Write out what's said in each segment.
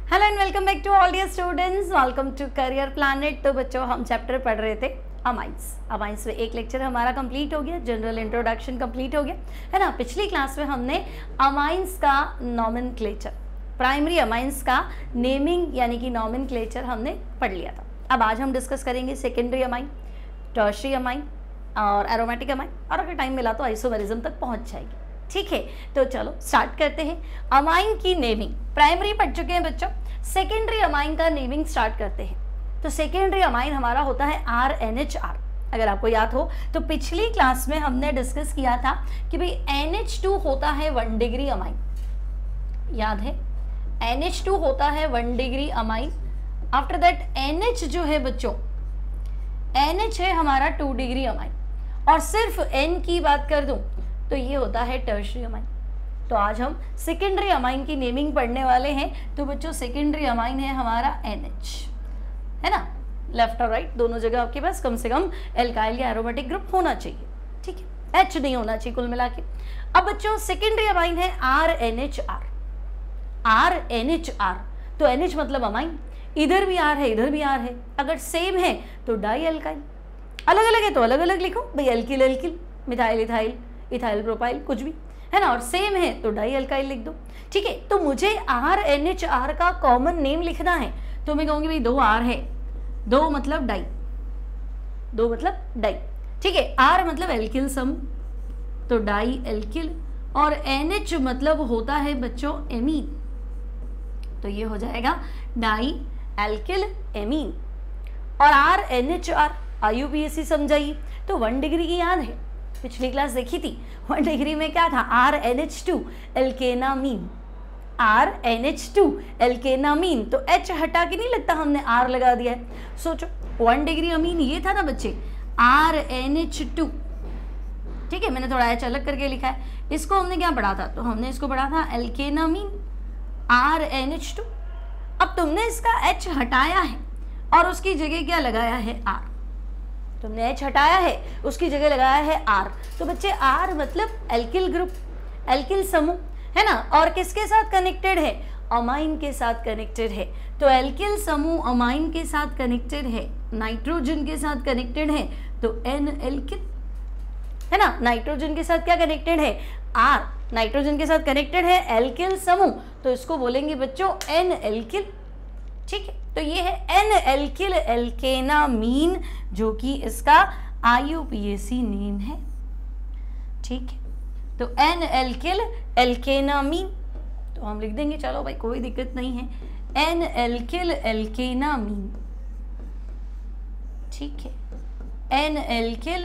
Hello and welcome back to all dear students, welcome to career planet. तो बच्चों हम chapter पढ़ रहे थे अमाइंस में एक लेक्चर हमारा कंप्लीट हो गया, जनरल इंट्रोडक्शन कंप्लीट हो गया है ना। पिछली क्लास में हमने अमाइंस का नॉमेनक्लेचर, प्राइमरी अमाइंस का नेमिंग यानी कि नॉमेनक्लेचर हमने पढ़ लिया था। अब आज हम डिस्कस करेंगे सेकेंडरी अमाइन, टर्शियरी अमाइन और एरोमेटिक अमाइन, और अगर टाइम मिला तो आइसोमेरिज्म तक पहुंच जाएगी। ठीक है, तो चलो स्टार्ट करते हैं। अमाइन की नेमिंग प्राइमरी पढ़ चुके हैं बच्चों, सेकेंडरी अमाइन का नेमिंग स्टार्ट करते हैं। तो सेकेंडरी अमाइन हमारा होता है RNHR। अगर आपको याद हो तो पिछली क्लास में हमने डिस्कस किया था कि भाई NH2 होता है 1 डिग्री अमाइन, याद है NH2 होता है 1 degree amine. After that NH जो है बच्चों, NH है हमारा 2 डिग्री अमाइन, और सिर्फ N की बात कर दूं तो ये होता है टर्शियरी अमाइन। तो आज हम सेकेंडरी अमाइन की नेमिंग पढ़ने वाले हैं। तो बच्चों सेकेंडरी अमाइन है हमारा NH, है ना, लेफ्ट और राइट दोनों जगह आपके पास कम से कम एल्काइल या एरोमेटिक ग्रुप होना चाहिए। ठीक है, H नहीं होना चाहिए कुल मिला के। अब बच्चों सेकेंडरी अमाइन है RNHR। RNHR तो NH मतलब अमाइन, इधर भी R है इधर भी R है, अगर सेम है तो डाई एल्काइल, अलग अलग है तो अलग अलग लिखो भाई, alkyl alkyl, methyl ethyl, ethyl propyl, कुछ भी है ना, और सेम है तो डाई एल्काइल लिख दो। ठीक है, तो मुझे RNHR का कॉमन नेम लिखना है तो मैं कहूंगी भाई 2 R है, 2 मतलब डाई, 2 मतलब डाई। ठीक है, R मतलब एल्किल समूह तो डाई एल्किल, और NH मतलब होता है बच्चों एमीन, तो ये हो जाएगा डाई एल्किल एमीन। और RNHR IUPAC समझाइए तो 1 डिग्री की याद है, पिछली क्लास देखी थी। 1 डिग्री में क्या था, RNH2 एल्केनामीन, RNH2 एल्केनामीन। तो H हटा के नहीं लगता, हमने R लगा दिया है। सोचो 1 डिग्री अमीन ये था ना बच्चे, RNH2। ठीक है, मैंने थोड़ा H अलग करके लिखा है। इसको हमने क्या पढ़ा था, तो हमने इसको पढ़ा था एल्केनामीन RNH2। अब तुमने इसका H हटाया है और उसकी जगह क्या लगाया है, R। तुमने H हटाया है उसकी जगह लगाया है R। तो बच्चे R मतलब एल्किल ग्रुप, एल्किल समूह, है ना, और किसके साथ कनेक्टेड है, अमाइन के साथ कनेक्टेड है। तो एल्किल समूह अमाइन के साथ कनेक्टेड है, नाइट्रोजन के साथ कनेक्टेड है तो N एल्किल, है ना। नाइट्रोजन के साथ क्या कनेक्टेड है, R, नाइट्रोजन के साथ कनेक्टेड है एल्किल समूह, तो इसको बोलेंगे बच्चों N एल्किल। ठीक है, तो ये है N एल्किल एल्केनामीन, जो कि इसका IUPAC नेम है। ठीक है, तो N एल्किल एल्केनामीन तो हम लिख देंगे, चलो भाई कोई दिक्कत नहीं है, N एल्किल एल्केनामीन। ठीक है, N एल्किल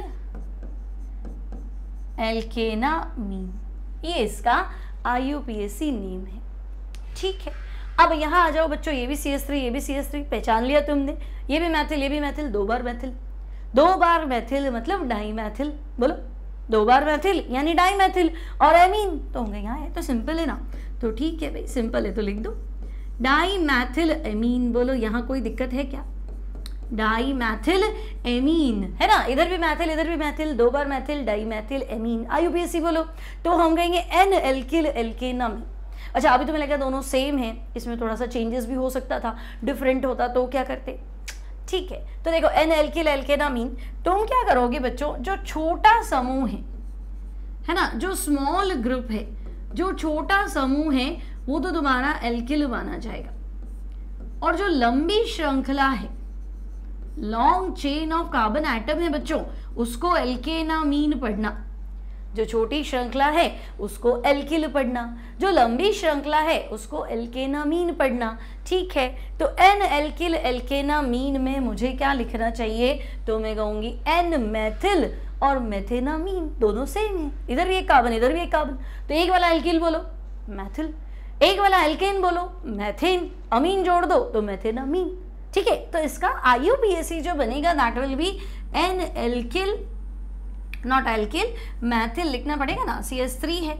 एल्केनामीन, ये इसका IUPAC नेम है। ठीक है, अब यहाँ आ जाओ बच्चों, ये भी CH3 ये भी CH3 पहचान लिया तुमने, ये भी मैथिल ये भी मैथिल, 2 बार मैथिल, 2 बार मैथिल मतलब डाई मैथिल, बोलो 2 बार मैथिल यानी डाई मैथिल। और एमीन तो होंगे यहाँ है, तो सिंपल है ना, तो ठीक है भाई सिंपल है तो लिख दो डाई मैथिल एमीन। बोलो यहाँ कोई दिक्कत है क्या, डाई मैथिल एमीन, है ना, इधर भी मैथिल इधर भी मैथिल, 2 बार methyl di methyl amine. IUPAC बोलो तो हम कहेंगे N एल्किल एल्केनामीन। अच्छा, अभी तुम्हें लगा दोनों सेम है, इसमें थोड़ा सा चेंजेस भी हो सकता था, डिफरेंट होता तो क्या करते। ठीक है, तो देखो N एल्किल एल्केनामीन, तुम क्या करोगे बच्चों, जो छोटा समूह है ना, जो स्मॉल ग्रुप है, जो छोटा समूह है वो तो तुम्हारा एल्किल माना जाएगा, और जो लंबी श्रृंखला है, long chain of carbon atom है बच्चों, उसको एल्केनामीन पढ़ना। जो छोटी श्रृंखला है उसको एल्किल पढ़ना, जो लंबी श्रृंखला है उसको एल्केनामीन पढ़ना। ठीक है, तो N एल्किल एल्केनामीन में मुझे क्या लिखना चाहिए, तो मैं कहूंगी N मैथिल और मेथेनामीन, दोनों सेम है, इधर भी एक कार्बन इधर भी एक कार्बन, तो एक वाला एल्किल बोलो मैथिल, एक वाला एल्केन बोलो मैथेन, अमीन जोड़ दो तो मेथेनामीन। ठीक है, तो इसका IUPAC जो बनेगा that will be N alkyl, not alkyl, methyl लिखना पड़ेगा ना, CH3 है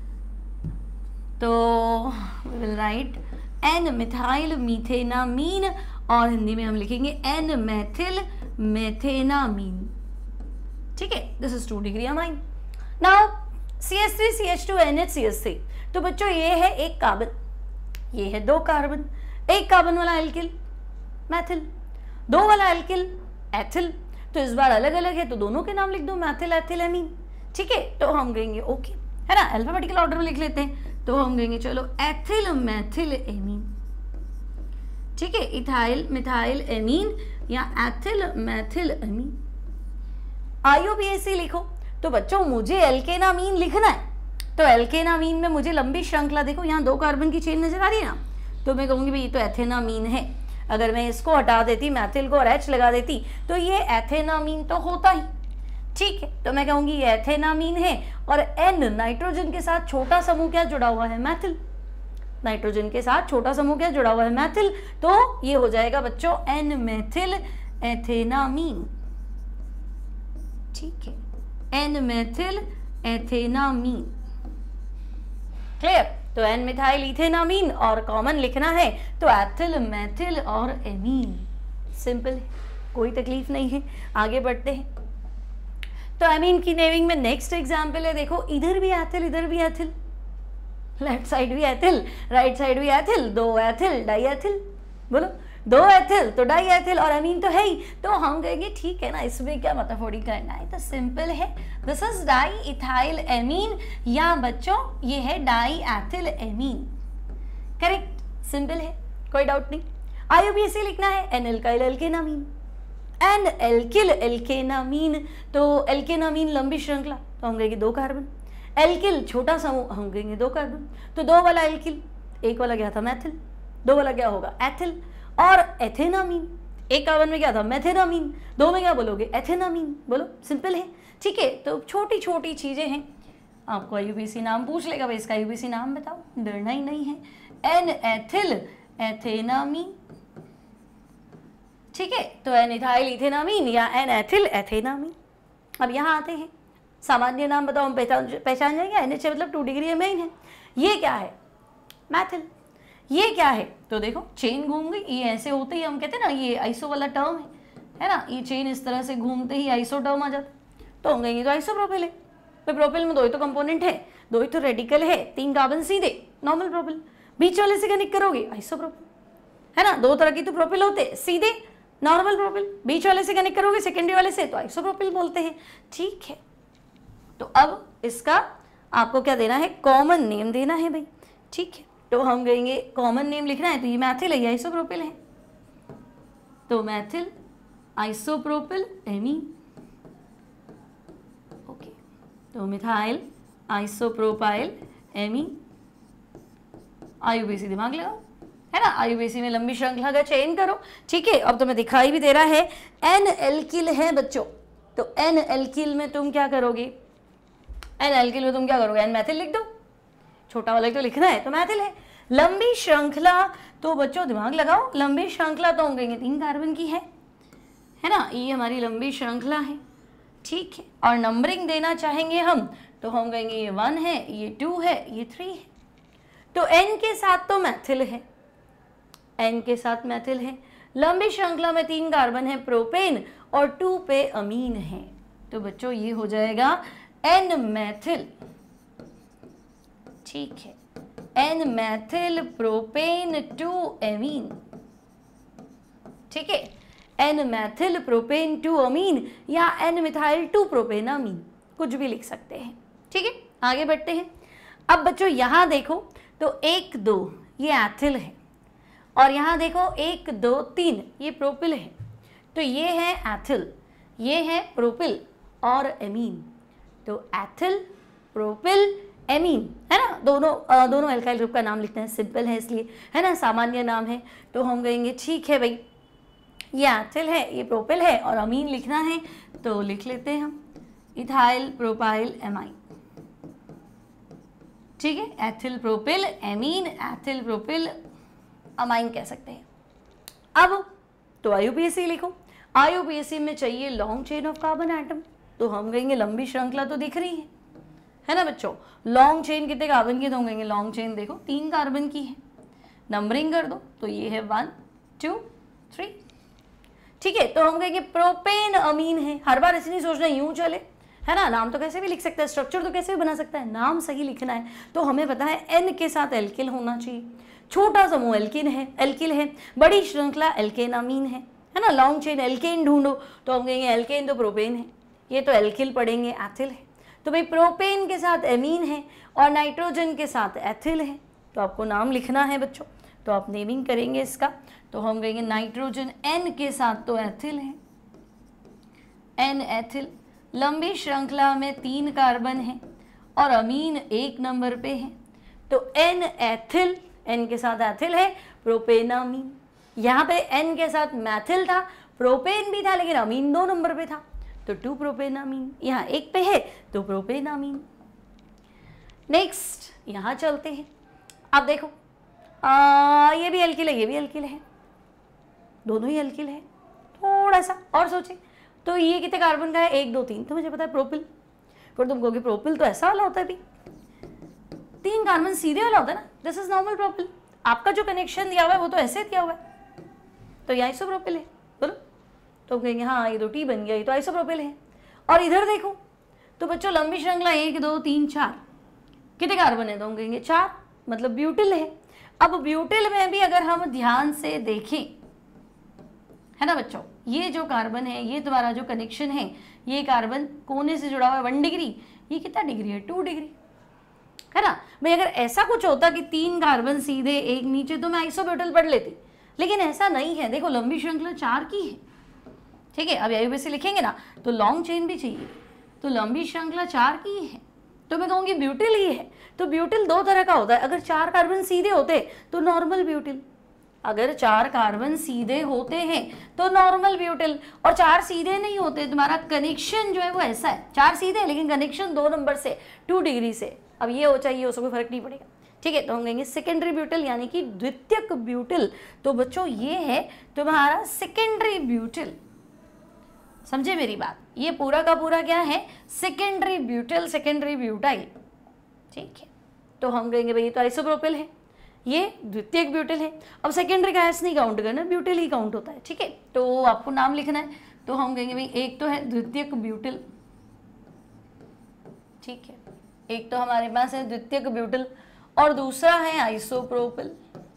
तो we will write N methyl methanamine, और हिंदी में हम लिखेंगे N मैथिल मेथेनामीन। ठीक है, this is 2 degree amine. Now CH3 CH2 NH CH3, तो बच्चों ये है एक कार्बन, ये है 2 कार्बन, एक कार्बन वाला एल्किल मैथिल, 2 वाला एल्किल एथिल। तो इस बार अलग अलग है तो दोनों के नाम लिख दो, मैथिल एथिल एमीन। ठीक है, तो हम कहेंगे ओके, है ना, अल्फाबेटिकल ऑर्डर में लिख लेते हैं। तो हम कहेंगे चलो एथिल मैथिल एमीन। ठीक है, इथाइल मिथाइल एमीन या एथिल मैथिल एमीन। IUPAC लिखो। तो बच्चों मुझे एल्केनामीन लिखना है, तो एल्केनामीन में मुझे लंबी श्रृंखला, देखो यहाँ 2 कार्बन की चेन नजर आ रही है ना, तो मैं कहूँगी भाई ये तो एथेनामीन है। अगर मैं इसको हटा देती, मैथिल को और H लगा देती, तो ये एथेनामीन तो होता ही। ठीक है, तो मैं कहूँगी ये एथेनामीन है। और N नाइट्रोजन के साथ छोटा समूह क्या जुड़ा हुआ है, मैथिल। नाइट्रोजन के साथ छोटा समूह क्या जुड़ा हुआ है, मैथिल। तो ये हो जाएगा बच्चों N मेथिल एथेनामीन। ठीक है, N मेथिल एथेनामीन। क्लियर। तो N मिथाइल इथेनामीन और कॉमन लिखना है तो एथिल मैथिल और एमीन। सिंपल है, कोई तकलीफ नहीं है। आगे बढ़ते हैं। तो एमीन की नेमिंग में नेक्स्ट एग्जाम्पल है, देखो इधर भी एथिल इधर भी एथिल, लेफ्ट साइड भी एथिल राइट साइड भी एथिल, 2 एथिल डाई एथिल। बोलो 2 एथिल तो डाई एथिल और अमीन तो है ही। तो हम कहेंगे ठीक है ना, इसमें क्या मेथोड करना है, तो सिंपल है, this is di ethyl amine या बच्चों ये है di ethyl amine. Correct, simple है, कोई डाउट नहीं। IUPAC लिखना है N alkyl alkanamine, N alkyl alkanamine. तो एल्केनामीन लंबी श्रृंखला, तो हम कहेंगे 2 कार्बन। एल्किल छोटा समूह, हम कहेंगे 2 कार्बन। तो 2 वाला एल्किल, 1 वाला क्या था मैथिल, 2 वाला क्या होगा एथिल। और एथेनामीन, 1 कार्बन में क्या था मेथेनामीन, 2 में क्या बोलोगे एथेनामीन। बोलो, सिंपल है। ठीक है, तो छोटी छोटी चीजें हैं। आपको IUPAC नाम पूछ लेगा, भाई इसका IUPAC नाम बताओ, डरना ही नहीं है। N ethyl ethanamine. ठीक है, तो एन इथाइल इथेनामीन या एन एथिल एथेनामीन। अब यहाँ आते हैं, सामान्य नाम बताओ, हम पहचान जाएंगे। NH मतलब 2 डिग्री एमाइन है। ये क्या है मैथिल। ये क्या है, तो देखो चेन घूम गई, ये ऐसे होते ही हम कहते हैं ना ये आइसो वाला टर्म है ना, ये चेन इस तरह से घूमते ही आइसो टर्म आ जाता, तो हम कहेंगे तो आइसोप्रोपिल है। तो प्रोपिल में 2 ही तो कंपोनेंट है, 2 ही तो रेडिकल है, 3 कार्बन सीधे, नॉर्मल प्रोपिल। बीच वाले से कनेक्ट करोगे आइसोप्रोपिल, है ना, 2 तरह की तो प्रोपिल होते, सीधे नॉर्मल प्रोपिल, बीच वाले से कनेक्ट करोगे सेकेंडरी वाले से तो आइसोप्रोपिल बोलते हैं। ठीक है, तो अब इसका आपको क्या देना है, कॉमन नेम देना है भाई। ठीक है, तो हम कहेंगे कॉमन नेम लिखना है, तो ये मैथिल है, ये आइसोप्रोपिल है, तो मैथिल आइसोप्रोपिल एमीन। ओके, तो मिथाइल आइसोप्रोपाइल एमीन। IUPAC दिमाग लगाओ, है ना, IUPAC में लंबी श्रृंखला का चयन करो। ठीक है, अब तुम्हें दिखाई भी दे रहा है N एल्किल है बच्चों, तो N एल्किल में तुम क्या करोगे, N एल्किल में तुम क्या करोगे, N मैथिल लिख दो, छोटा वाला तो लिखना है, तो मैथिल है। लंबी श्रृंखला, तो बच्चों दिमाग लगाओ, लंबी श्रृंखला तो हम कहेंगे 3 कार्बन की है ना, ये हमारी लंबी श्रृंखला है। ठीक है, और नंबरिंग देना चाहेंगे हम, तो हम कहेंगे ये 1 है, ये 2 है, ये 3 है। तो N के साथ तो मैथिल है, N के साथ मैथिल है। लंबी श्रृंखला में 3 कार्बन है प्रोपेन और 2 पे अमीन है, तो बच्चों ये हो जाएगा N मैथिल। ठीक है, N मैथिल प्रोपेन 2 एमीन। ठीक है, N मैथिल प्रोपेन 2 अमीन या N मिथाइल 2 प्रोपेन अमीन, कुछ भी लिख सकते हैं। ठीक है, आगे बढ़ते हैं। अब बच्चों यहाँ देखो, तो 1 2 ये एथिल है, और यहाँ देखो 1 2 3 ये प्रोपिल है, तो ये है एथिल, ये है प्रोपिल और एमीन। तो एथिल प्रोपिल एमीन, है ना, दोनों एल्काइल ग्रुप का नाम लिखते हैं, सिंपल है इसलिए, है ना, सामान्य नाम है। तो हम कहेंगे ठीक है भाई, ये एथिल है, ये प्रोपिल है और अमीन लिखना है, तो लिख लेते हैं हम इथाइल प्रोपाइल एमाइन। ठीक है, ethyl propyl amine, ethyl propyl amine कह सकते हैं। अब तो IUPAC लिखो, IUPAC में चाहिए long chain of carbon atom, तो हम कहेंगे लंबी श्रृंखला तो दिख रही है ना बच्चों, लॉन्ग चेन कितने कार्बन की, तो हम कहेंगे लॉन्ग चेन देखो 3 कार्बन की है, नंबरिंग कर दो, तो ये है 1 2 3। ठीक है, तो हम कहेंगे प्रोपेन अमीन है, हर बार ऐसे नहीं सोचना यूं चले, है ना, नाम तो कैसे भी लिख सकता है, स्ट्रक्चर तो कैसे भी बना सकता है, नाम सही लिखना है। तो हमें पता है N के साथ एल्किल होना चाहिए, छोटा समूह एल्किन है, एल्किल है, बड़ी श्रृंखला एल्केन अमीन है ना। लॉन्ग चेन एल्केन ढूंढो तो हम कहेंगे एल्केन तो प्रोपेन है, ये तो एल्किल पढ़ेंगे, एथिल है। तो भाई प्रोपेन के साथ एमीन है और नाइट्रोजन के साथ एथिल है, तो आपको नाम लिखना है बच्चों, तो आप नेमिंग करेंगे इसका। तो हम कहेंगे नाइट्रोजन एन के साथ तो एथिल है, एन एथिल। लंबी श्रृंखला में 3 कार्बन है और अमीन 1 नंबर पे है, तो एन एथिल, एन के साथ एथिल है, प्रोपेनामीन। यहाँ पे एन के साथ मैथिल था, प्रोपेन भी था, लेकिन अमीन 2 नंबर पे था, तो 2 प्रोपेनामीन। यहाँ 1 पे है तो प्रोपेनामीन। नेक्स्ट यहाँ चलते हैं। अब देखो ये भी एल्किल है, ये भी एल्किल है, दोनों ही एल्किल है। थोड़ा सा और सोचें तो ये कितने कार्बन का है, 1 2 3, तो मुझे पता है प्रोपिल। फिर तुम कहोगे प्रोपिल तो ऐसा वाला होता है भी, 3 कार्बन सीधे वाला होता है ना, दिस इज नॉर्मल प्रोपिल। आपका जो कनेक्शन दिया हुआ है वो तो ऐसे दिया हुआ है, तो ये आइसोप्रोपिल है, बोलो। तो कहेंगे हाँ ये तो टी बन गया, ये तो आइसोप्रोपिल है। और इधर देखो तो बच्चों लंबी श्रृंखला 1 2 3 4, कितने कार्बन है, तो हम कहेंगे 4, मतलब ब्यूटिल है। अब ब्यूटिल में भी अगर हम ध्यान से देखें, है ना बच्चों, ये जो कार्बन है, ये तुम्हारा जो कनेक्शन है, ये कार्बन कोने से जुड़ा हुआ है 1 डिग्री, ये कितना डिग्री है, 2 डिग्री, है ना भाई। अगर ऐसा कुछ होता कि 3 कार्बन सीधे 1 नीचे, तो मैं आइसोब्यूटिल पढ़ लेती, लेकिन ऐसा नहीं है। देखो लंबी श्रृंखला 4 की है, ठीक है। अब आईयूपीएसी लिखेंगे ना तो लॉन्ग चेन भी चाहिए, तो लंबी श्रृंखला 4 की है, तो मैं कहूँगी ब्यूटिल ही है। तो ब्यूटिल 2 तरह का होता है, अगर 4 कार्बन सीधे होते तो नॉर्मल ब्यूटिल, अगर 4 कार्बन सीधे होते हैं तो नॉर्मल ब्यूटिल, और 4 सीधे नहीं होते, तुम्हारा कनेक्शन जो है वो ऐसा है, 4 सीधे लेकिन कनेक्शन 2 नंबर से, 2 डिग्री से। अब ये हो चाहिए, उसको कोई फर्क नहीं पड़ेगा, ठीक है। तो हम कहेंगे सेकेंडरी ब्यूटिल, यानी कि द्वितीयक ब्यूटिल। तो बच्चों ये है तुम्हारा सेकेंडरी ब्यूटिल, समझे मेरी बात, ये पूरा का पूरा क्या है, सेकेंडरी ब्यूटिल, सेकेंडरी ब्यूटाइल, ठीक है। तो हम कहेंगे भाई ये तो आइसोप्रोपिल है, ये द्वितीयक ब्यूटिल है। अब सेकेंडरी का एस नहीं काउंट करना, ब्यूटिल ही काउंट होता है, ठीक है। तो आपको नाम लिखना है, तो हम कहेंगे भाई एक तो है द्वितीयक ब्यूटिल, ठीक है, एक तो हमारे पास है द्वितीयक ब्यूटिल और दूसरा है आइसोप्रोपिल,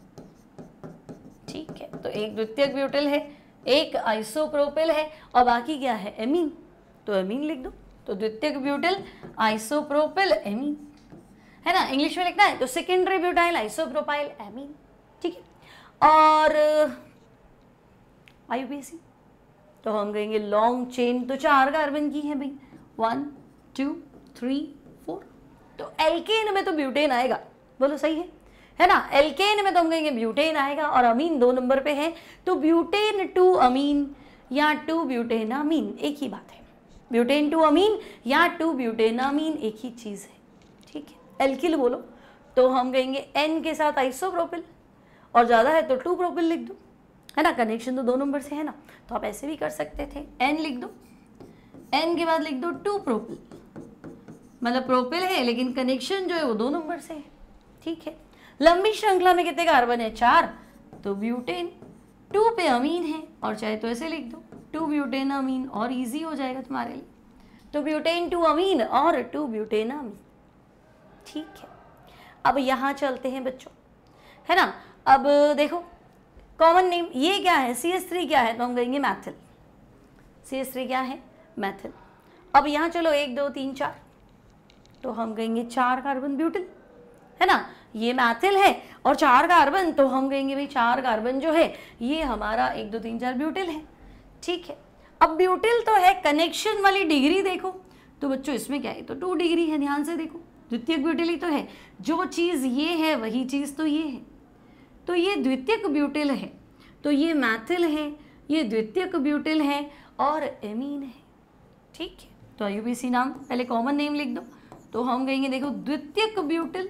ठीक है। तो एक द्वितीयक ब्यूटिल है, एक आइसोप्रोपिल है और बाकी क्या है, एमीन, तो एमीन लिख दो। तो द्वितीयक ब्यूटिल आइसोप्रोपिल एमीन, है ना, इंग्लिश में लिखना है तो सेकेंडरी ब्यूटाइल आइसोप्रोपाइल एमीन, ठीक है। और आईयूपीएसी तो हम कहेंगे लॉन्ग चेन तो 4 कार्बन की है भाई, 1 2 3 4, तो एल्केन में तो ब्यूटेन आएगा, बोलो सही है ना। एल्केन में तो हम कहेंगे ब्यूटेन आएगा और अमीन 2 नंबर पे है, तो ब्यूटेन टू अमीन या 2 ब्यूटेनामीन एक ही बात है, ब्यूटेन टू अमीन या 2 ब्यूटेनामीन एक ही चीज़ है, ठीक है। एल्किल बोलो तो हम कहेंगे एन के साथ आइसोप्रोपिल, और ज़्यादा है तो 2 प्रोपिल लिख दो, है ना, कनेक्शन तो 2 नंबर से है ना, तो आप ऐसे भी कर सकते थे, एन लिख दो, एन के बाद लिख दो 2 प्रोपिल, मतलब प्रोपिल है लेकिन कनेक्शन जो है वो 2 नंबर से है, ठीक है। लंबी श्रृंखला में कितने कार्बन है, 4, तो ब्यूटेन, 2 पे अमीन है, और चाहे तो ऐसे लिख दो 2 ब्यूटेनामीन, और इजी हो जाएगा तुम्हारे लिए, तो ब्यूटेन टू अमीन और 2 ब्यूटेनामीन, ठीक है। अब यहाँ चलते हैं बच्चों, है ना। अब देखो कॉमन नेम ये क्या है, CH3 क्या है, तो हम कहेंगे मैथिल, CH3 क्या है, मैथिल। अब यहाँ चलो 1 2 3 4, तो हम कहेंगे 4 कार्बन ब्यूटिल, है ना, ये मैथिल है और 4 कार्बन, तो हम कहेंगे भाई 4 कार्बन जो है ये हमारा 1 2 3 4 ब्यूटिल है, ठीक है। अब ब्यूटिल तो है, कनेक्शन वाली डिग्री देखो तो बच्चों इसमें क्या है, तो 2 डिग्री है, ध्यान से देखो, द्वितीयक ब्यूटिल ही तो है, जो चीज़ ये है वही चीज़ तो ये है, तो ये द्वितीयक ब्यूटिल है, तो ये मैथिल है, ये द्वितीयक ब्यूटिल है और एमीन है, ठीक है। तो आईयूपीएसी नाम पहले कॉमन नेम लिख दो, तो हम कहेंगे देखो द्वितीयक ब्यूटिल,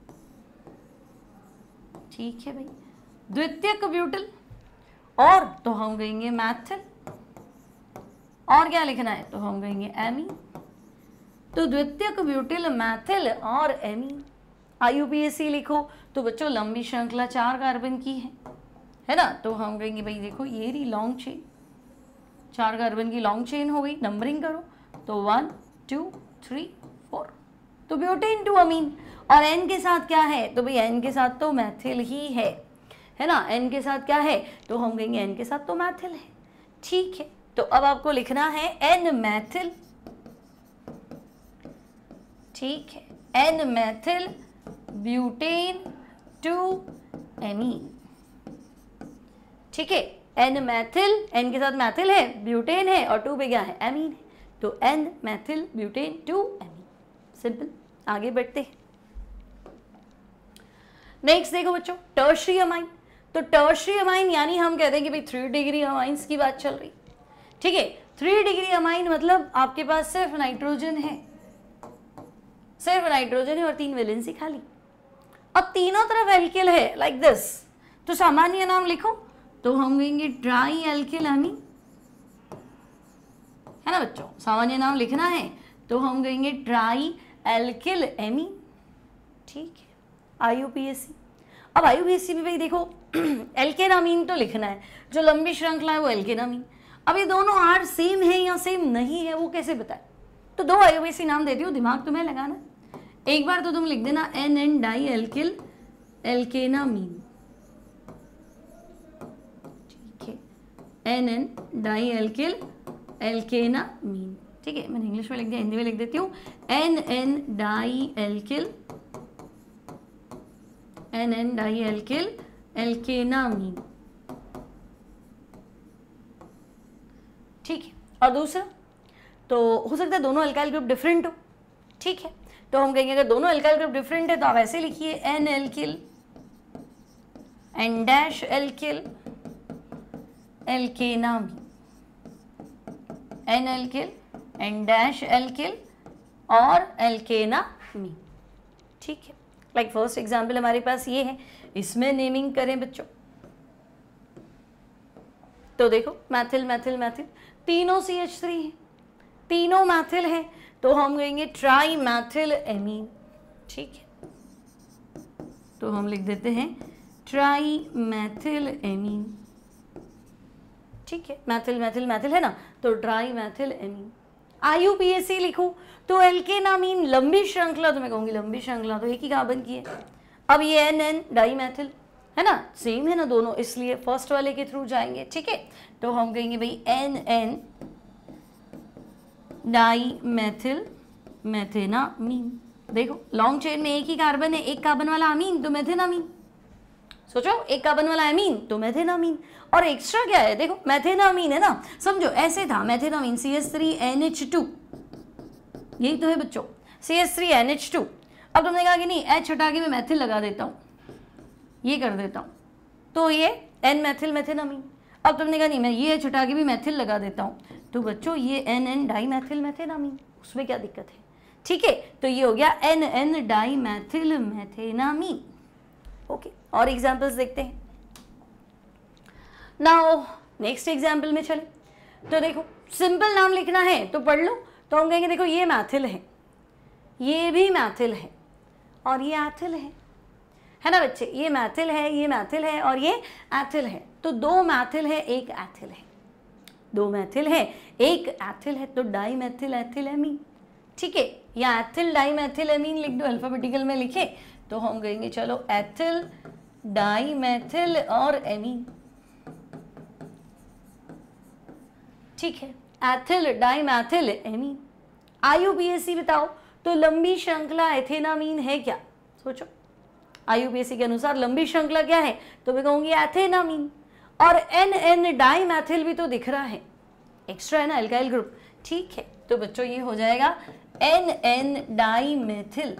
ठीक है भाई, द्वितीयक ब्यूटिल, और तो हम कहेंगे मैथिल, और क्या लिखना है, तो हम कहेंगे एमीन, तो द्वितीयक ब्यूटिल मैथिल और एमीन। आईयूपीएसी लिखो तो बच्चों लंबी श्रृंखला 4 कार्बन की है ना, तो हम कहेंगे भाई देखो ये रही लॉन्ग चेन, 4 कार्बन की लॉन्ग चेन हो गई, नंबरिंग करो तो 1 2 3 4, तो ब्यूटेन टू अमीन, और N के साथ क्या है, तो भाई N के साथ तो मैथिल ही है ना, N के साथ क्या है, तो हम कहेंगे N के साथ तो मैथिल है। ठीक है, तो अब आपको लिखना है N मैथिल, ठीक है, N methyl butane two amine. ठीक है, N मैथिल, N के साथ मैथिल है, ब्यूटेन है और 2 पे क्या है, एमीन है, तो N methyl butane two amine. Simple, आगे बढ़ते हैं। नेक्स्ट देखो बच्चों, टर्शरी अमाइन। तो टर्शरी अमाइन यानी हम कहते हैं कि भाई 3 डिग्री अमाइंस की बात चल रही। ठीक है, 3 डिग्री अमाइन मतलब आपके पास सिर्फ नाइट्रोजन है, सिर्फ नाइट्रोजन है और 3 वैलेंसी खाली। अब तीनों तरफ एल्किल है लाइक दिस, तो सामान्य नाम लिखो, तो हम कहेंगे ट्राई एल्किल एमीन, है ना बच्चों, सामान्य नाम लिखना है तो हम कहेंगे ट्राई एल्किल एमीन। ठीक है, IUPAC। अब IUPAC में भाई देखो एल्केन अमीन तो लिखना है, जो लंबी श्रृंखला है वो एल्केन अमीन। अब ये दोनों R सेम है या सेम नहीं है वो कैसे बताए, तो 2 IUPAC नाम देती हूँ, दिमाग तुम्हें लगाना। एक बार तो तुम लिख देना NN डाई एल्किल एल्केनामीन, ठीक है, NN डाई एल्किल एल्केनामीन। ठीक है, मैंने इंग्लिश में लिख दिया, हिंदी में लिख देती हूँ NN डाई एल्किल एल्केनामीन। ठीक है, और दूसरा तो हो सकता है दोनों अल्काइल ग्रुप डिफरेंट हो। ठीक है, तो हम कहेंगे अगर दोनों अल्काइल ग्रुप डिफरेंट है तो आप ऐसे लिखिए N alkyl N dash alkyl alkanamine, N alkyl N dash alkyl और एल्केनामीन। ठीक है, लाइक फर्स्ट एग्जाम्पल हमारे पास ये है, इसमें नेमिंग करें बच्चों, तो देखो मैथिल मैथिल मैथिल, तीनों CH3 है, तीनों मैथिल है, तो हम कहेंगे ट्राई मैथिल एमीन। ठीक है, तो हम लिख देते हैं ट्राई मैथिल एमीन। ठीक है, मैथिल मैथिल मैथिल है ना, तो ट्राई मैथिल एमीन। IUPAC लिखो तो एल्केनामीन लंबी श्रृंखला, तो मैं कहूँगी लंबी श्रृंखला तो एक ही कार्बन की है। अब ये NN डाई मैथिल है ना, सेम है ना दोनों, इसलिए फर्स्ट वाले के थ्रू जाएंगे। ठीक है, तो हम कहेंगे भाई NN डाई मैथिल मैथेनामीन। देखो लॉन्ग चेन में एक ही कार्बन है, एक कार्बन वाला अमीन तो मैथेनामीन, सोचो एक कार्बन वाला अमीन तो मैथेनामीन, और एक्स्ट्रा क्या है, देखो मैथेनामीन है ना, समझो ऐसे था मैथेनामीन CH3NH2, यही तो है बच्चों CH3NH2। अब तुमने कहा कि नहीं H हटा के मैं मैथिल लगा देता हूँ, ये कर देता हूँ, तो ये N मैथिल मैथेनामीन। अब तुमने कहा नहीं मैं ये H हटा के भी मैथिल लगा देता हूँ, तो बच्चों ये NN डाई मैथिल मैथेनामीन, उसमें क्या दिक्कत है। ठीक है, तो ये हो गया NN di methyl methanamine. Okay, और एग्जाम्पल्स देखते हैं। नाउ नेक्स्ट एग्जाम्पल में चले, तो देखो सिंपल नाम लिखना है तो पढ़ लो, तो हम कहेंगे देखो ये मैथिल है, ये भी मैथिल है और ये एथिल है ना बच्चे, ये मैथिल है, ये मैथिल है और ये एथिल है, तो 2 मैथिल है एक एथिल है, 2 मैथिल है एक एथिल है, तो डाई मैथिल एथिल एमीन। ठीक है, या एथिल डाई मैथिल एमीन लिख दो, अल्फाबेटिकल में लिखे तो हम कहेंगे चलो एथिल डाई मैथिल और एमीन। ठीक है, ethyl di methyl amine. IUPAC बताओ तो लंबी श्रृंखला एथेनामीन है क्या, सोचो IUPAC के अनुसार लंबी श्रृंखला क्या है, तो मैं कहूंगी एथेनामीन, और NN डाई मैथिल भी तो दिख रहा है, एक्स्ट्रा है ना एल्काइल ग्रुप। ठीक है, तो बच्चों ये हो जाएगा NN di methyl,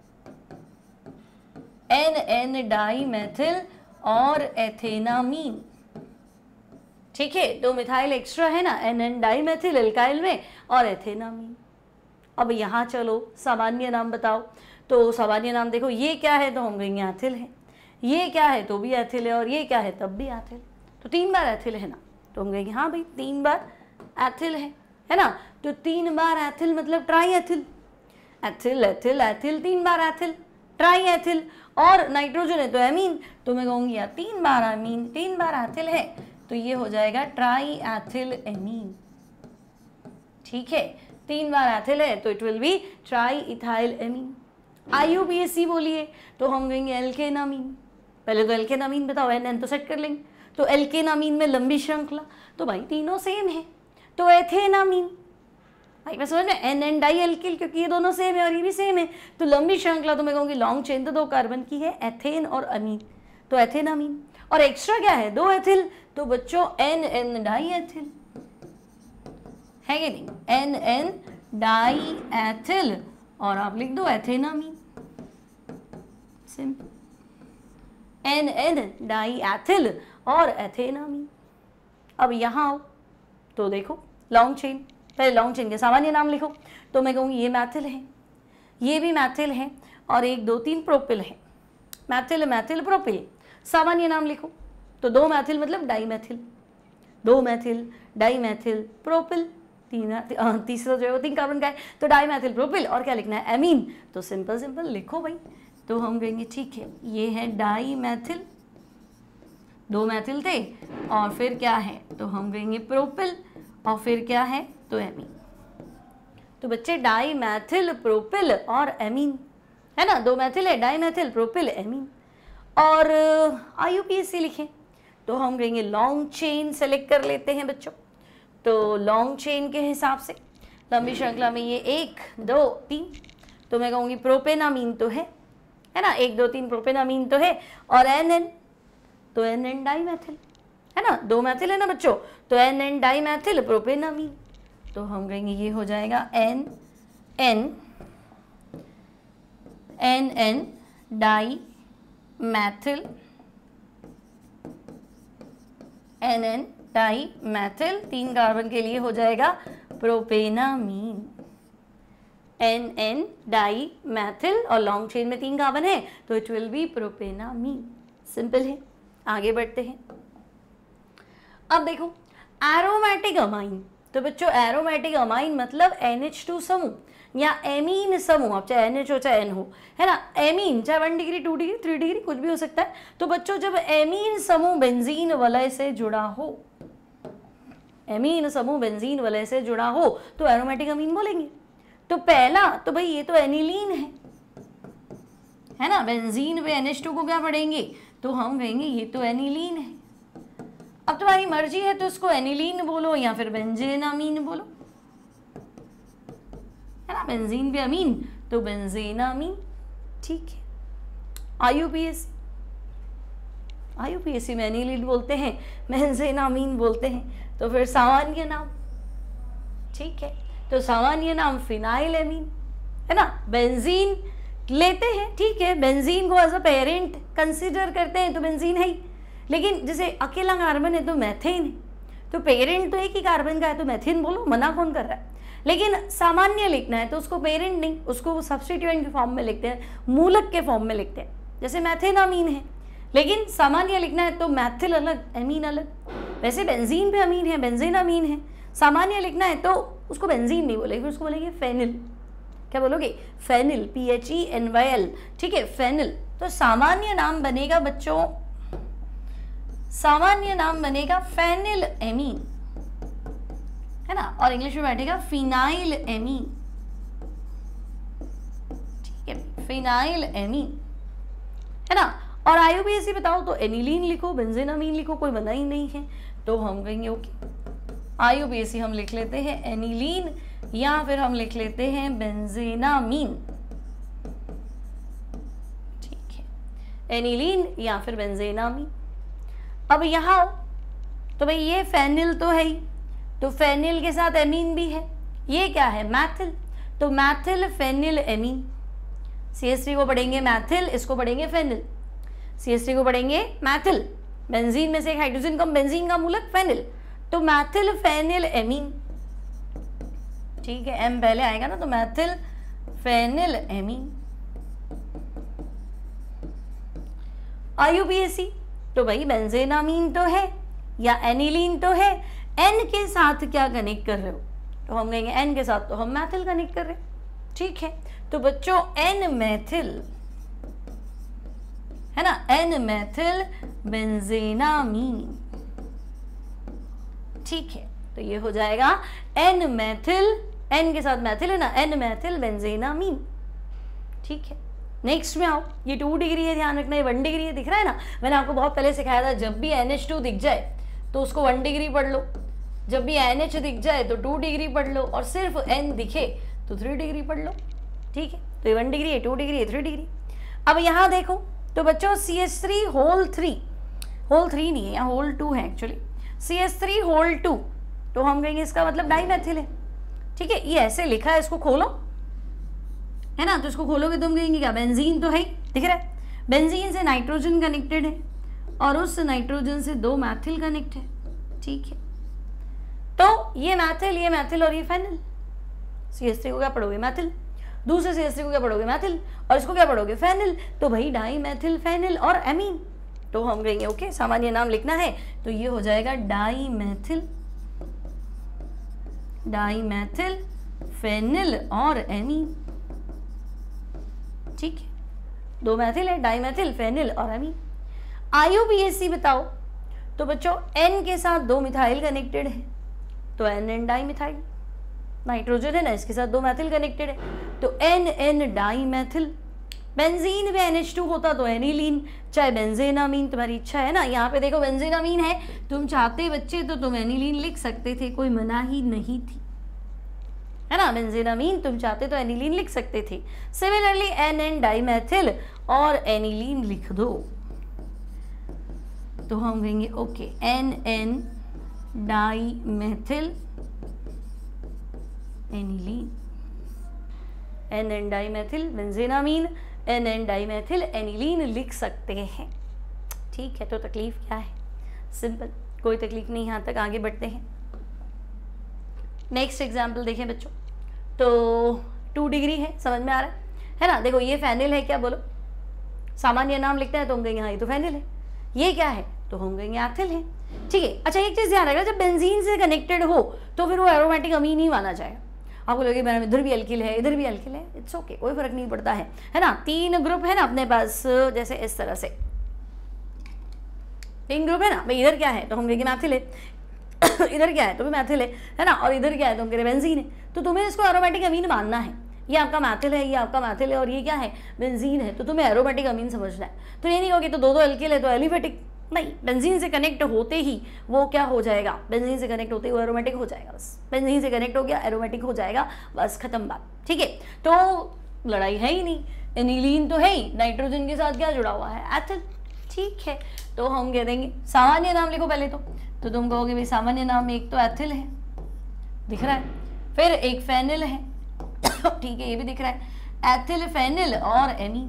NN di methyl और एथेनामीन। ठीक है, तो मिथाइल एक्स्ट्रा है ना NN डाई मैथिल एल्काइल में और एथेनामीन। अब यहाँ चलो सामान्य नाम बताओ, तो सामान्य नाम देखो ये क्या है, तो हम कहेंगे एथिल है, ये क्या है तो भी एथिल है, और ये क्या है तब भी एथिल, तो 3 बार एथिल है ना, तो हम कहेंगे हाँ भाई 3 बार एथिल है ना, तो 3 बार एथिल मतलब tri ethyl, ethyl ethyl ethyl 3 बार एथिल, ट्राई एथिल, और नाइट्रोजन है तो एमीन, तो मैं कहूँगी या 3 बार अमीन 3 बार एथिल है, तो ये हो जाएगा ट्राई एथिल एमीन। ठीक है, 3 बार एथिल है तो it will be tri ethyl amine. IUPAC बोलिए तो हम कहेंगे एल्केनामीन। पहले तो एल्केनामीन बताओ, एन तो सेट कर लेंगे। तो एल्केनामीन में लंबी श्रृंखला, तो भाई तीनों सेम है, तो एथेनामीन। भाई मैं समझ में, एन डाई एल्किल, क्योंकि ये दोनों सेम है और ये भी सेम है, तो लंबी श्रृंखला तो मैं कहूँगी लॉन्ग चेन तो 2 कार्बन की है, एथेन और अमीन, तो एथेनामीन। और एक्स्ट्रा क्या है, 2 एथिल, तो बच्चों एन डाई एथिल है कि नहीं, एन डाई एथिल, और आप लिख दो ethanamine, simple, N di ethyl और एथेनामीन। अब यहाँ आओ तो देखो लॉन्ग चेन, पहले लॉन्ग चेन के सामान्य नाम लिखो, तो मैं कहूँगी ये मैथिल है, ये भी मैथिल है, और 1 2 3 प्रोपिल है, मैथिल मैथिल प्रोपिल। सामान्य नाम लिखो, तो 2 मैथिल मतलब डाईमेथिल, 2 मैथिल डाईमेथिल प्रोपिल, तीसरा जो है वो 3 कार्बन का है, तो डाईमेथिल प्रोपिल, और क्या लिखना है, एमीन। तो सिंपल सिंपल लिखो भाई, तो हम कहेंगे ठीक है, ये है डाईमेथिल, 2 मैथिल थे, और फिर क्या है, तो हम कहेंगे प्रोपिल, और फिर क्या है, तो एमीन। तो बच्चे डाईमेथिल प्रोपिल और एमीन है ना, 2 मैथिल है, डाईमेथिल प्रोपिल एमीन। और IUPAC लिखें तो हम कहेंगे लॉन्ग चेन सेलेक्ट कर लेते हैं बच्चों। तो लॉन्ग चेन के हिसाब से लंबी श्रृंखला में ये 1 2 3, तो मैं कहूँगी प्रोपेनामीन तो है ना, 1 2 3 प्रोपेनामीन तो है, और एन तो एन डाईमेथिल है ना, 2 मैथिल है ना बच्चों, तो एन डाईमेथिल प्रोपेनामीन, तो हम कहेंगे ये हो जाएगा N di methyl, N di methyl, 3 carbon के लिए हो जाएगा प्रोपेनामीन, एन डाई मैथिल, और लॉन्ग चेन में 3 कार्बन है तो it will be propanamine. Simple है, आगे बढ़ते हैं। अब देखो एरोमेटिक अमाइन, तो बच्चों एरोमेटिक अमाइन मतलब NH2 समूह या एमीन समूह, अब चाहे NH हो चाहे N हो, है ना, एमीन चाहे 1 डिग्री 2 डिग्री 3 डिग्री कुछ भी हो सकता है। तो बच्चों जब एमीन समूह बेंजीन वलय से जुड़ा हो, एमीन समूह बेंजीन वलय से जुड़ा हो तो एरोमेटिक अमीन बोलेंगे। तो पहला तो भाई ये तो एनिलीन है ना, बेंजीन पे NH2 को क्या पढ़ेंगे, तो हम कहेंगे ये तो एनिलीन है। अब तुम्हारी मर्जी है तो इसको एनिलीन बोलो या फिर बेंजेनामीन बोलो, है ना, बेंजीन पे अमीन तो बेंजेनामीन, ठीक है। IUPAC में एनिलीन बोलते हैं, बेंजेनामीन बोलते हैं, तो फिर सामान्य नाम, ठीक है, तो सामान्य नाम फिनाइल एमीन है ना, बेंजीन लेते हैं, ठीक है, बेंजीन को एज अ पेरेंट कंसिडर करते हैं तो बेंजीन है ही, लेकिन जैसे अकेला कार्बन है तो मैथेन है, तो पेरेंट तो एक ही कार्बन का है तो मैथेन बोलो, मना कौन कर रहा है। लेकिन सामान्य लिखना है तो उसको पेरेंट नहीं, उसको सब्स्टिट्यूएंट के फॉर्म में लिखते हैं, मूलक के फॉर्म में लिखते हैं, जैसे मैथेनामीन है, लेकिन सामान्य लिखना है तो मैथिल अलग एमीन अलग। वैसे बेंजीन पे अमीन है, बेंजेनामीन है, सामान्य लिखना है तो उसको बेंजीन नहीं बोलेंगे, उसको बोलेंगे फेनिल। क्या बोलोगे, फेनिल, PHENYL, ठीक है, फेनिल। तो सामान्य नाम बनेगा बच्चों, सामान्य नाम बनेगा फेनिल एमीन, है ना, और इंग्लिश में बैठेगा फिनाइल एमीन, ठीक है, फिनाइल एमीन, है ना। और IUPAC बताओ तो एनिलीन लिखो, बेंजेनामीन लिखो, कोई मना ही नहीं है, तो हम कहेंगे ओके। IUPAC हम लिख लेते हैं एनिलीन या फिर हम लिख लेते हैं बेंजेनामीन, ठीक है, एनिलीन या फिर बेंजेनामीन। अब यहाँ तो भाई ये फेनिल तो है ही, तो फेनिल के साथ एमीन भी है, ये क्या है मैथिल, तो मैथिल फेनिल एमीन। CH3 को पढ़ेंगे मैथिल, इसको पढ़ेंगे फेनिल, CH3 को पढ़ेंगे मैथिल, बेंजीन में से एक हाइड्रोजन कम, बेंजीन का मूलक फेनिल, तो मैथिल फेनिल एमीन, ठीक है, M पहले आएगा ना, तो मैथिल फेनिल एमीन। IUPAC तो भाई बेंजेनामीन तो है या एनिलीन तो है, N के साथ क्या कनेक्ट कर रहे हो, तो हम कहेंगे N के साथ तो हम मैथिल कनेक्ट कर रहे हैं, ठीक है। तो बच्चों N मैथिल है ना, N मैथिल बेंजेनामीन, ठीक है, तो ये हो जाएगा N मैथिल, N के साथ मैथिल है ना, N मैथिल बेंजेनामीन, ठीक है। नेक्स्ट में आओ, ये 2 डिग्री है, ध्यान रखना, ये 1 डिग्री है, दिख रहा है ना। मैंने आपको बहुत पहले सिखाया था, जब भी NH2 दिख जाए तो उसको 1 डिग्री पढ़ लो, जब भी NH दिख जाए तो 2 डिग्री पढ़ लो, और सिर्फ N दिखे तो 3 डिग्री पढ़ लो, ठीक है। तो ये 1 डिग्री है, 2 डिग्री है, 3 डिग्री। अब यहाँ देखो तो बच्चों CH3 होल 3 नहीं है, यहाँ होल 2 है एक्चुअली, CH3 होल 2, तो हम कहेंगे इसका मतलब डाइमेथिल है, ठीक है। ये ऐसे लिखा है, इसको खोलो, है ना, तो इसको खोलोगे तुम कहेंगे क्या, बेंजीन तो है ही, दिख रहा है, बेंजीन से नाइट्रोजन कनेक्टेड है और उस नाइट्रोजन से 2 मैथिल कनेक्ट है, ठीक है। तो ये मैथिल और ये फेनिल, CH3 को क्या पढ़ोगे, मैथिल, दूसरे CH3 को क्या पढ़ोगे, मैथिल, और इसको क्या पढ़ोगे, फेनिल, तो भाई डाई मैथिल फेनिल और एमीन। तो हम कहेंगे ओके, सामान्य नाम लिखना है तो ये हो जाएगा डाई मैथिल फेनिल और एमीन, ठीक है। 2 मैथिल है, डाई मैथिल फेनिल और एमीन। IUPAC बताओ, तो बच्चों N के साथ 2 मिथाइल कनेक्टेड है, तो N डाई मिथाइल, नाइट्रोजन है ना, इसके साथ 2 मैथिल कनेक्टेड है, तो N डाई मैथिल। बेंजीन में NH2 होता तो एनिलीन, चाहे बेंजेनामीन, तुम्हारी इच्छा है ना। यहाँ पे देखो बेंजेनामीन है, तुम चाहते बच्चे तो तुम एनिलीन लिख सकते थे, कोई मनाही नहीं थी, है ना। बेंजेनामीन तुम चाहते तो एनिलीन लिख सकते थे। सिमिलरली NN डाइमेथिल और एनिलीन लिख दो, तो हम कहेंगे okay, NN dimethyl aniline, NN dimethyl benzenamine, NN dimethyl aniline लिख सकते हैं, ठीक है। तो तकलीफ क्या है, सिंपल, कोई तकलीफ नहीं। यहाँ तक आगे बढ़ते हैं। नेक्स्ट एग्जाम्पल देखें बच्चों, तो 2 डिग्री है, समझ में आ रहा है ना। देखो ये फेनिल है, क्या बोलो, सामान्य नाम लिखते हैं तो हम कहेंगे हाँ ये तो फेनिल है। ये क्या है, तो हम कहेंगे एथिल है, ठीक है। अच्छा एक चीज़ ध्यान रखना, जब बेंजीन से कनेक्टेड हो तो फिर वो एरोमेटिक अमीन ही माना जाएगा। आपको लगे मैडम इधर भी अल्किल है, इधर भी अल्किल है, इट्स ओके, कोई फर्क नहीं पड़ता है ना। 3 ग्रुप है ना अपने पास, जैसे इस तरह से 3 ग्रुप है ना भाई, इधर क्या है तो हम कहेंगे मैथिल है, इधर क्या है तो भी मैथिल है ना, और इधर क्या है तो हम कह रहे बेंजीन है। तो तुम्हें इसको एरोमेटिक अमीन मानना है, ये आपका मैथिल है, ये आपका मैथिल है, और ये क्या है बेंजीन है, तो तुम्हें एरोमेटिक अमीन समझना है। तो ये नहीं होगी तो 2 अल्किल है तो एलिफेटिक, नहीं, बेंजीन से कनेक्ट होते ही वो क्या हो जाएगा, बेंजीन से कनेक्ट होते ही वो एरोमेटिक हो जाएगा, बस बेंजीन से कनेक्ट हो गया एरोमेटिक हो जाएगा, बस खत्म बात, ठीक है। तो लड़ाई है ही नहीं, एनिलीन तो है ही, नाइट्रोजन के साथ क्या जुड़ा हुआ है, एथिल, ठीक है। तो हम कह देंगे सामान्य नाम लिखो पहले तो तुम कहोगे भाई सामान्य नाम में एक तो एथिल है, दिख रहा है, फिर एक फेनिल है, ठीक है, ये भी दिख रहा है, एथिल फेनिल और एमीन,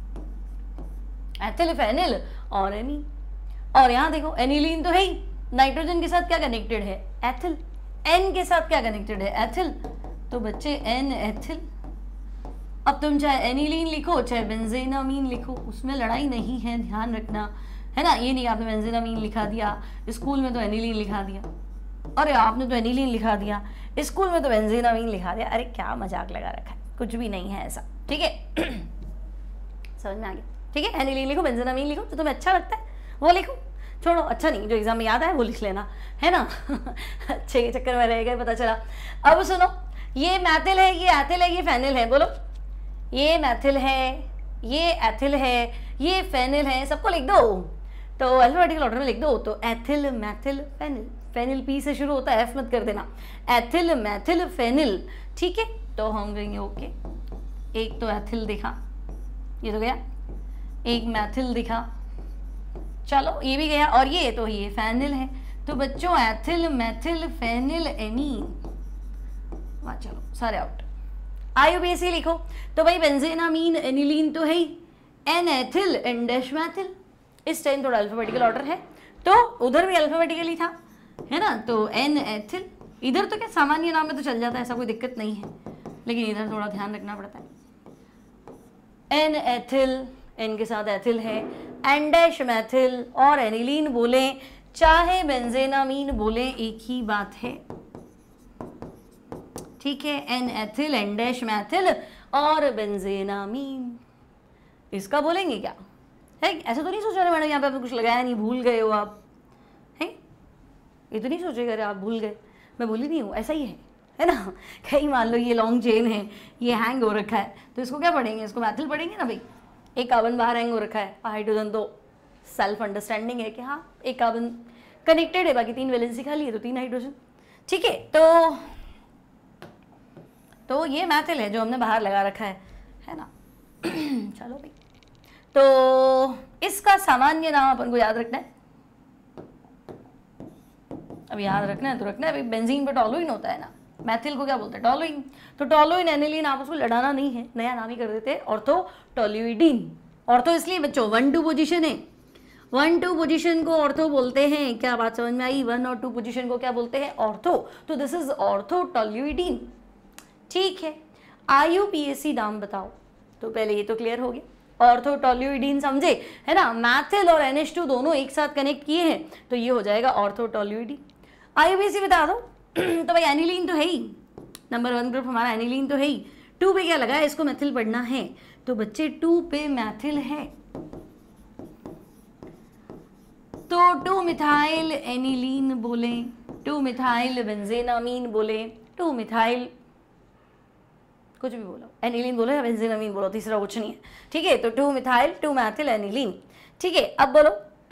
एथिल फेनिल और एमीन। और यहाँ देखो एनिलीन तो है ही, नाइट्रोजन के साथ क्या कनेक्टेड है, एथिल, N के साथ क्या कनेक्टेड है, एथिल, तो बच्चे N एथिल। अब तुम चाहे एनिलीन लिखो चाहे बेंजेनामीन लिखो, उसमें लड़ाई नहीं है, ध्यान रखना, है ना। ये नहीं आपने बेंजेनामीन लिखा दिया, स्कूल में तो एनिलीन लिखा दिया, अरे आपने तो एनिलीन लिखा दिया, स्कूल में तो बेंजेनामीन लिखा दिया, अरे क्या मजाक लगा रखा है, कुछ भी नहीं है ऐसा, ठीक है। समझ में आ गया, ठीक है। एनिलीन लिखो, बेंजेनामीन लिखो, तो तुम्हें अच्छा लगता है वो लिखो, छोड़ो अच्छा नहीं, जो एग्जाम में याद है वो लिख लेना, है ना। अच्छे के चक्कर में रहेगा, पता चला। अब सुनो, ये मैथिल है, ये एथिल है, ये फेनिल है, बोलो ये मैथिल है, ये एथिल है, ये फेनिल है, सबको लिख दो, तो अल्फाबेटिकल ऑर्डर में लिख दो। तो ethyl methyl phenyl, phenyl P से शुरू होता है, एफ मत कर देना, एथिल मैथिल फेनिल, ठीक है। तो हम कहेंगे ओके, एक तो एथिल दिखा, ये तो गया, एक मैथिल दिखा, चलो ये भी गया, और ये तो ये फेनिल है, तो बच्चों एथिल मैथिल फेनिल एमीन, वाह चलो सारे आउट। IUPAC लिखो, तो भाई बेंजेनामीन एनिलीन तो है ही, N ethyl N dash methyl, इस टाइम थोड़ा अल्फाबेटिकल ऑर्डर है, तो उधर भी अल्फाबेटिकली था, है ना, तो N एथिल, इधर तो क्या सामान्य नाम में तो चल जाता है, ऐसा कोई दिक्कत नहीं है, लेकिन इधर थोड़ा ध्यान रखना पड़ता है। N एथिल, N के साथ एथिल है, N डैश मैथिल और एनिलीन बोले चाहे बेंजेनामीन बोले एक ही बात है, ठीक है। N ethyl N dash methyl और बेंजेनामीन, इसका बोलेंगे क्या है, ऐसा तो नहीं सोच रहे मैडम यहाँ पे आपने कुछ लगाया नहीं, भूल गए हो आप, है ये तो नहीं सोचेगा अरे आप भूल गए, मैं भूली नहीं हूँ, ऐसा ही है ना। कहीं मान लो ये लॉन्ग चेन है, ये हैंग हो रखा है, तो इसको क्या पढ़ेंगे, इसको मैथिल पढ़ेंगे ना भाई, एक कार्बन बाहर हैंग हो रखा है, हाइड्रोजन तो सेल्फ अंडरस्टैंडिंग है कि हाँ एक कार्बन कनेक्टेड है, बाकी 3 वैलेंसी खाली है तो 3 हाइड्रोजन। ठीक है, तो ये मैथिल है जो हमने बाहर लगा रखा है ना। चलो भाई, तो इसका सामान्य नाम अपन को याद रखना है। अब याद रखना है तो रखना है भाई, बेंजीन पे टॉलुइन होता है ना, मैथिल को क्या बोलते हैं, टॉलुइन। तो टॉलुइन एनिलीन आप उसको लड़ाना नहीं है, नया नाम ही कर देते हैं ऑर्थो टॉल्यूइडीन। ऑर्थो इसलिए बच्चों 1-2 पोजीशन है, 1-2 पोजीशन को ऑर्थो बोलते हैं। क्या बात समझ में आई? 1 और 2 पोजीशन को क्या बोलते हैं? ऑर्थो। तो दिस इज ऑर्थो टॉल्यूइडीन। ठीक है, IUPAC नाम बताओ। तो पहले ये तो क्लियर हो गया, ऑर्थो टॉल्यूइडीन समझे है ना, मैथिल और NH2 दोनों एक साथ कनेक्ट किए हैं तो ये हो जाएगा ऑर्थो टॉल्यूइडीन। IUPAC बता दो। तो भाई एनिलीन तो है ही, नंबर 1 ग्रुप हमारा एनिलीन तो है ही। 2 पे क्या लगा है? इसको मैथिल पढ़ना है, तो बच्चे 2 पे मैथिल है तो 2 मिथाइल एनिलीन बोले, 2 मिथाइल बेंजेनामीन बोले, 2 मिथाइल कुछ भी बोलो, एनिलीन बोलो या बेंजेनामीन बोलो, तीसरा कुछ नहीं है। ठीक है, तो 2 मिथाइल 2 मैथिल एनिलीन। ठीक है, अब बोलो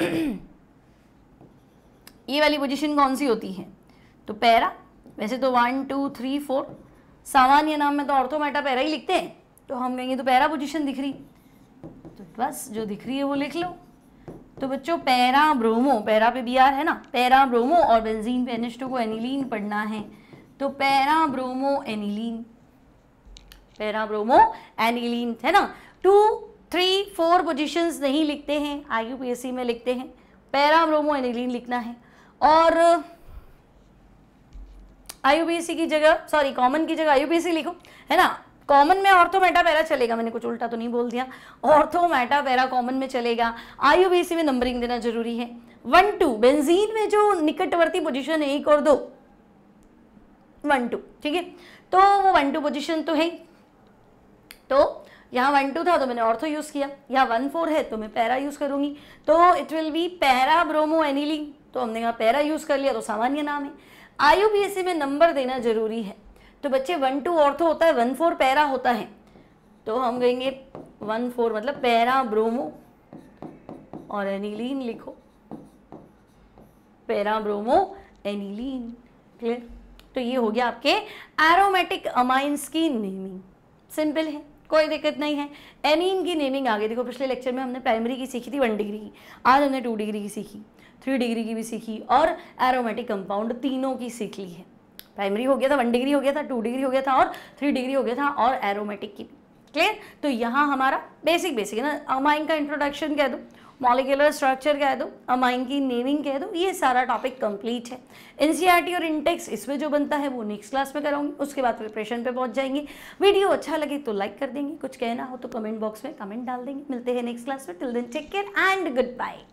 ये वाली पोजीशन कौन सी होती है? तो पैरा। वैसे तो 1 2 3 4 सामान्य नाम में तो ऑर्थो मेटा पैरा ही लिखते हैं, तो हम कहेंगे तो पैरा पोजीशन दिख रही, तो बस जो दिख रही है वो लिख लो। तो बच्चों पैरा ब्रोमो, पैरा पे Br है ना, पैरा ब्रोमो और बेंजीन पे NH2 को एनिलीन पढ़ना है, तो para bromo aniline, para bromo aniline है ना। 2 3 4 पोजीशंस नहीं लिखते हैं, IUPAC में लिखते हैं, पैरा ब्रोमो एनिलीन लिखना है। और IUPAC की जगह, सॉरी कॉमन की जगह IUPAC लिखो है ना। कॉमन में ऑर्थो मेटा पैरा चलेगा, मैंने कुछ उल्टा तो नहीं बोल दिया, ऑर्थो मेटा पैरा कॉमन में चलेगा। IUPAC में नंबरिंग देना जरूरी है। 1 2 बेंजीन में जो निकटवर्ती पोजीशन है 1 और 2 1 2, ठीक है, तो वो 1 2 पोजीशन तो है, तो यहाँ 1 2 था तो मैंने ऑर्थो यूज किया, यहाँ 1 4 है तो मैं पैरा यूज करूंगी, तो it will be para bromo aniline. तो हमने कहा पैरा यूज कर लिया तो सामान्य नाम है। IUPAC में नंबर देना जरूरी है, तो बच्चे 1 2 ऑर्थो होता है, 1 4 पैरा होता है, तो हम कहेंगे 1 4 मतलब पैरा ब्रोमो और एनिलीन लिखो, पैरा ब्रोमो एनिलीन। क्लियर? तो ये हो गया आपके एरोमेटिक अमाइंस की नेमिंग। सिंपल है, कोई दिक्कत नहीं है। एनीन की नेमिंग आ गई। देखो पिछले लेक्चर में हमने प्राइमरी की सीखी थी 1 डिग्री की, आज हमने 2 डिग्री की सीखी, 3 डिग्री की भी सीखी और एरोमेटिक कंपाउंड तीनों की सीख ली है। प्राइमरी हो गया था, 1 डिग्री हो गया था, 2 डिग्री हो गया था और 3 डिग्री हो गया था, और एरोमेटिक की भी। क्लियर? तो यहाँ हमारा बेसिक है ना, अमाइन का इंट्रोडक्शन कह दो, मॉलिक्यूलर स्ट्रक्चर कह दो, अमाइन की नेमिंग कह दो, ये सारा टॉपिक कंप्लीट है। एनसीईआरटी और इंटेक्स इसमें जो बनता है वो नेक्स्ट क्लास में कराऊंगी, उसके बाद प्रिपरेशन पे पहुंच जाएंगे। वीडियो अच्छा लगे तो लाइक कर देंगे, कुछ कहना हो तो कमेंट बॉक्स में कमेंट डाल देंगे। मिलते हैं नेक्स्ट क्लास में, till then take care and good bye.